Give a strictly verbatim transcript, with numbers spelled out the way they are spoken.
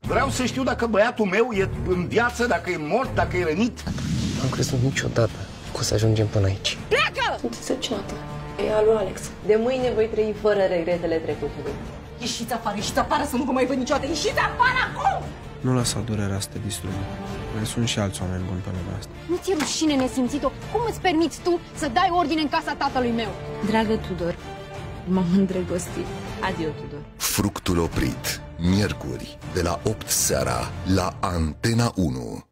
Vreau să știu dacă băiatul meu e în viață, dacă e mort, dacă e rănit. Am crezut niciodată că o să ajungem până aici. Pleacă! Sunt decepționată. E al lui Alex. De mâine voi trăi fără regretele trecutului. Ieșiți afară, ieșiți afară să nu vă mai văd niciodată. Ieșiți afară acum! Nu lăsa durerea să te distrugă. Mai sunt și alți oameni buni pe lumea asta. Nu ți-e rușine, nesimțit-o? Cum îți permiți tu să dai ordine în casa tatălui meu? Dragă Tudor, m-am îndrăgostit. Adio, Tudor. Fructul oprit. Miercuri, de la opt seara, la Antena unu.